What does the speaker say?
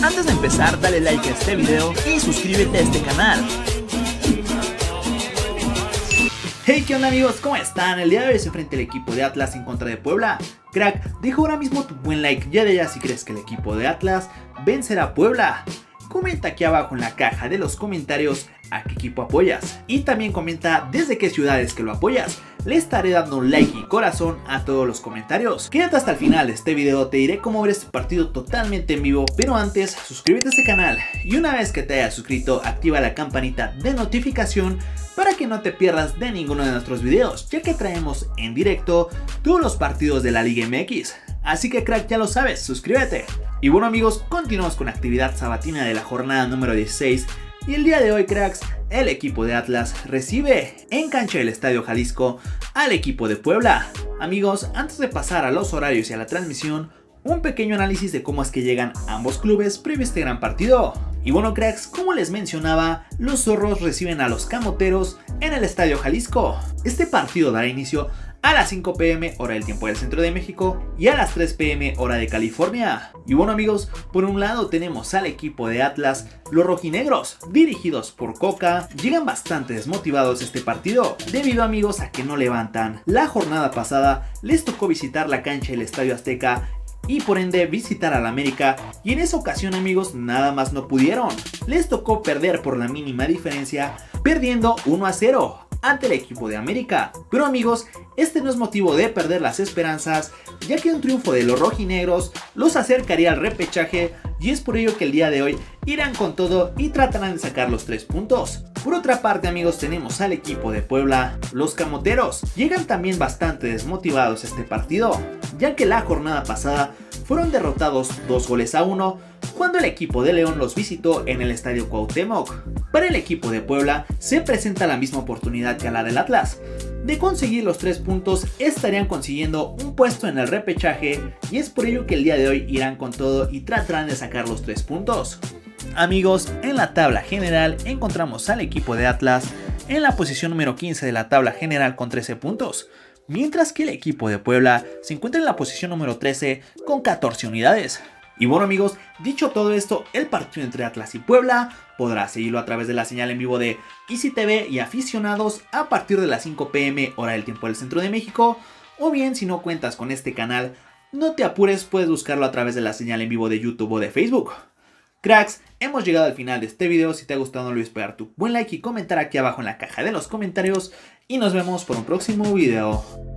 Antes de empezar, dale like a este video y suscríbete a este canal. Hey, ¿qué onda amigos? ¿Cómo están? El día de hoy se enfrenta el equipo de Atlas en contra de Puebla. Crack, deja ahora mismo tu buen like ya de ya si crees que el equipo de Atlas vencerá a Puebla. Comenta aquí abajo en la caja de los comentarios a qué equipo apoyas. Y también comenta desde qué ciudades que lo apoyas. Le estaré dando un like y corazón a todos los comentarios. Quédate hasta el final de este video, te diré cómo ver este partido totalmente en vivo. Pero antes, suscríbete a este canal. Y una vez que te hayas suscrito, activa la campanita de notificación para que no te pierdas de ninguno de nuestros videos, ya que traemos en directo todos los partidos de la Liga MX. Así que crack, ya lo sabes, suscríbete. Y bueno amigos, continuamos con la actividad sabatina de la jornada número 16. Y el día de hoy, cracks, el equipo de Atlas recibe en cancha del Estadio Jalisco al equipo de Puebla. Amigos, antes de pasar a los horarios y a la transmisión, un pequeño análisis de cómo es que llegan ambos clubes previo a este gran partido. Y bueno cracks, como les mencionaba, los zorros reciben a los camoteros en el Estadio Jalisco. Este partido dará inicio a las 5 p.m. hora del tiempo del centro de México y a las 3 p.m. hora de California. Y bueno amigos, por un lado tenemos al equipo de Atlas, los rojinegros, dirigidos por Coca, llegan bastante desmotivados este partido, debido amigos a que no levantan. La jornada pasada les tocó visitar la cancha del Estadio Azteca y por ende visitar al América, y en esa ocasión amigos nada más no pudieron. Les tocó perder por la mínima diferencia, perdiendo 1-0 ante el equipo de América. Pero amigos, este no es motivo de perder las esperanzas, ya que un triunfo de los rojinegros los acercaría al repechaje, y es por ello que el día de hoy irán con todo y tratarán de sacar los 3 puntos. Por otra parte amigos, tenemos al equipo de Puebla, los camoteros. Llegan también bastante desmotivados a este partido, ya que la jornada pasada fueron derrotados 2-1 cuando el equipo de León los visitó en el Estadio Cuauhtémoc. Para el equipo de Puebla se presenta la misma oportunidad que a la del Atlas. De conseguir los 3 puntos estarían consiguiendo un puesto en el repechaje, y es por ello que el día de hoy irán con todo y tratarán de sacar los 3 puntos. Amigos, en la tabla general encontramos al equipo de Atlas en la posición número 15 de la tabla general con 13 puntos, mientras que el equipo de Puebla se encuentra en la posición número 13 con 14 unidades. Y bueno amigos, dicho todo esto, el partido entre Atlas y Puebla podrás seguirlo a través de la señal en vivo de Easy TV y aficionados a partir de las 5 p.m. hora del tiempo del centro de México, o bien si no cuentas con este canal, no te apures, puedes buscarlo a través de la señal en vivo de YouTube o de Facebook. Cracks, hemos llegado al final de este video. Si te ha gustado no olvides pegar tu buen like y comentar aquí abajo en la caja de los comentarios, y nos vemos por un próximo video.